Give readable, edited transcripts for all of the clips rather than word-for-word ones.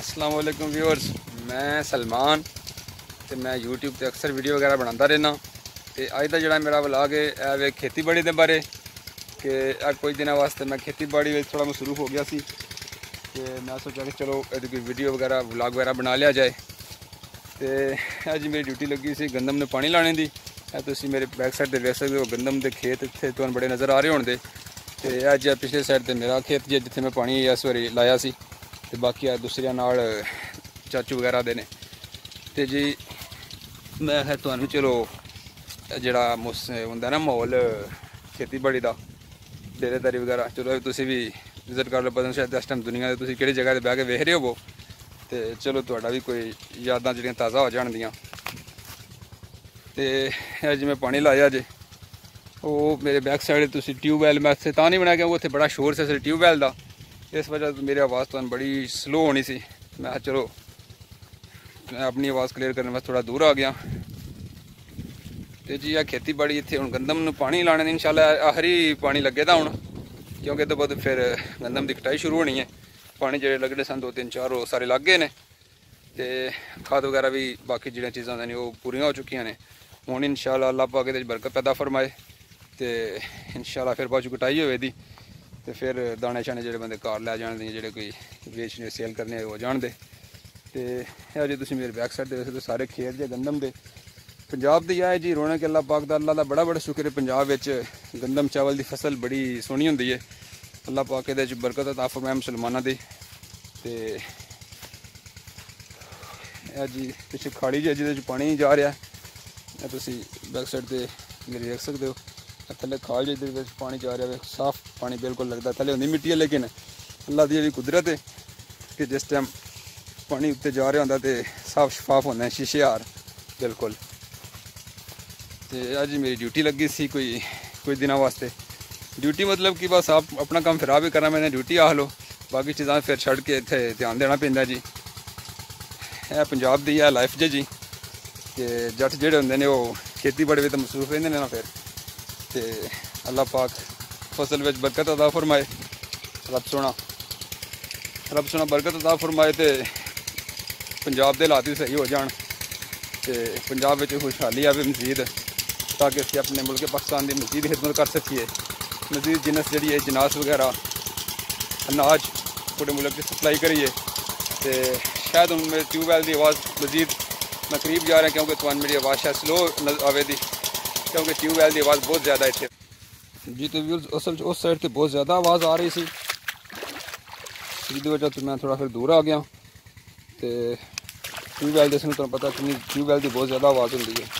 अस्सलाम वालेकुम व्यूअर्स, मैं सलमान ते मैं यूट्यूब ते अक्सर वीडियो वगैरह बनाता रहना। तो अज का जोड़ा मेरा व्लॉग है वे खेती बाड़ी के बारे कि कुछ दिनों वास्ते मैं खेती बाड़ी थोड़ा मसरूफ हो गया सी कि मैं सोचा कि चलो ये कोई वीडियो वगैरह व्लॉग वगैरह बना लिया जाए। तो अज मेरी ड्यूटी लगी सी गंदम ने पानी लाने की। तुम मेरे बैक साइड पर देख सकते हो गंदम के खेत इतने तुहानू बड़े नज़र आ रहे होंगे। तो अज पिछले साइड पर मेरा खेत जिथे मैं पानी इस बारी लाया सी ते बाकी दूसरे नाल चाचू वगैरह दे ने। ते जी मैं है तुहानू चलो जड़ा होंदा ना माहौल खेती बाड़ी का डेरेदारी वगैरह चलो तुसी भी विजिट कर लो, पता नहीं शायद इस टाइम दुनिया के तुसी किहड़ी जगह ते बह के वेख रहे हो। तो चलो तुहाडा भी कोई यादां जिहड़ियां ताज़ा हो जाणदियां। ते अज मैं पानी लाया जे वो मेरे बैक साइड तुसी ट्यूबवैल मैं इत्थे तां नहीं बनाया क्योंकि उत्थे बड़ा शोर से ट्यूबवैल का, इस वजह मेरी आवाज़ तो बड़ी स्लो होनी सी। मैं चलो मैं अपनी आवाज़ क्लीयर करने वास्ते थोड़ा दूर आ गया। तो जी आ खेती बाड़ी इतने हूँ गंदम में पानी लाने दी इंशाल्लाह आखिरी पानी लगे दा हूँ, क्योंकि तो बाद फिर गंदम की कटाई शुरू होनी है। पानी जो लगने सन 2-3-4 वो सारे लग गए हैं। तो खाद वगैरह भी बाकी जो चीज़ां ने वो पूरियां हो चुकी ने। हूँ इंशाल्लाह अल्लाह पाक इहदे बरकत पैदा फरमाए तो इंशाल्लाह फिर बाद कटाई होवे दी तो फिर दाने शाने जो बंदे घर लै जाने जो कोई बेचने सेल करने हो जान दे। तो अज तुम मेरे बैक साइड देख सकते सारे खेत जे गंदम के पंजाब की है जी रौनक अल्लाह पाक दा। अल्लाह दा बड़ा बड़ा शुक्र है, पंजाब विच गंदम चावल की फसल बड़ी सोहनी होंदी है। अल्लाह पाक इहदे च बरकत अता फरमाए मुसलमानों दी। ते जी पिछे खाड़ी जी जिहदे च पानी जा रहा है, तुसी बैक साइड ते मेरी देख सकते हो थले खाल जी पानी जा रहा है, साफ पानी बिल्कुल लगता थले होंगी मिट्टी है। लेकिन अल्लाह की जी कुदरत है कि जिस टाइम पानी उत्ते जा रहा होंदा ते साफ शफाफ होंदा है शीशे हार बिल्कुल। तो अज मेरी ड्यूटी लगी सी कोई दिनों वास्ते। ड्यूटी मतलब कि बस आप अपना काम फिर भी करना, मैंने ड्यूटी आख लो, बाकी चीज़ां फिर छड़ के इत्थे ध्यान देना पैंदा जी। है पंजाब दी है लाइफ जी कि जट जेह्ड़े होंदे ने वो खेती बाड़ी तो मसरूफ रहिंदे ने ना। फिर तो अल्लाह पाक फसल में बरकत अता फरमाए, रब सोना बरकत अता फरमाए तो पंजाब के हालात भी सही हो जान तो पंजाब में खुशहाली आवे मजीद, ताकि असीं अपने मुल्क पाकिस्तान की मजीद खिदमत कर सकीए। मजीद जिनस जी है जिनास वगैरह अनाज पूरे मुल्क की सप्लाई करिए। तो शायद हूँ मेरे ट्यूबवैल की आवाज़ मजीद मैं करीब जा रहा क्योंकि तुहानू मेरी आवाज़ शायद स्लो आवे दी, क्योंकि ट्यूबवैल की आवाज़ बहुत ज़्यादा इतने जी। तो व्यूअर्स असल उस साइड से बहुत ज़्यादा आवाज़ आ रही सी, जिसकी वजह तो मैं थोड़ा फिर दूर आ गया। तो ट्यूबवैल जिसमें तुम्हें पता कि ट्यूबवैल की बहुत ज़्यादा आवाज़ होती है,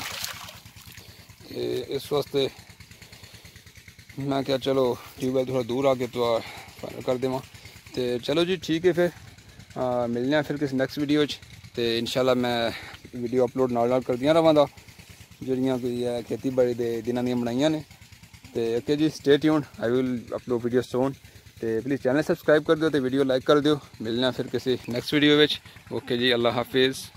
इस वास्ते मैं क्या चलो ट्यूबवैल थोड़ा दूर आके तो फाइनल कर देव। तो चलो जी ठीक है, फिर मिलने फिर किसी नैक्सट वीडियो तो इंशाल्लाह मैं वीडियो अपलोड नाल करदियां रवांगा जिहड़ियां कोई है खेती बाड़ी के दिनां दियां बनाइयां ने। तो ओके जी stay tuned, I will upload video soon. तो प्लीज़ चैनल सबसक्राइब कर दो तो वीडियो लाइक कर दो। मिलना फिर किसी नैक्सट वीडियो। ओके जी अल्लाह हाफिज़।